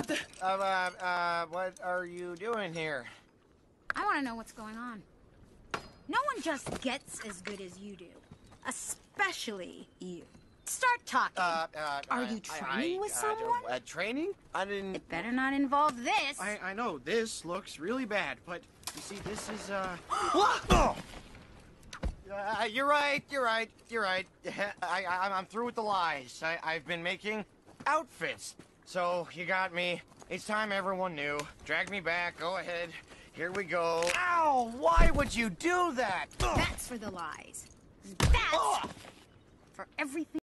What the? What are you doing here? I want to know what's going on. No one just gets as good as you do. Especially you. Start talking. Are you training with someone? Training? I didn't... It better not involve this. I know, this looks really bad, but you see, this is, What? You're right. I'm through with the lies. I've been making outfits. So, you got me. It's time everyone knew. Drag me back. Go ahead. Here we go. Ow! Why would you do that? That's for the lies. That's for everything.